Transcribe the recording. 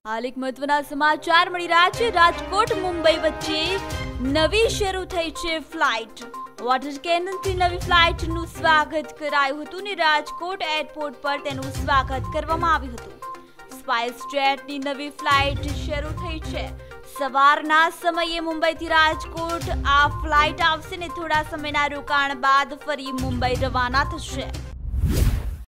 હાલ એક મહત્વના સમાચાર મળી રહ્યા છે। રાજકોટ મુંબઈ વચ્ચે નવી શરૂ થઈ છે ફ્લાઇટ। વોટર કેનનથી નવી ફ્લાઇટનું સ્વાગત કરાયું હતું ને રાજકોટ એરપોર્ટ પર તેનું સ્વાગત કરવામાં આવ્યું હતું। સ્પાઇસ જેટની નવી ફ્લાઇટ શરૂ થઈ છે। સવારના સમયે મુંબઈથી રાજકોટ આ ફ્લાઇટ આવશે ને થોડા સમયના રોકાણ બાદ ફરી મુંબઈ રવાના થશે।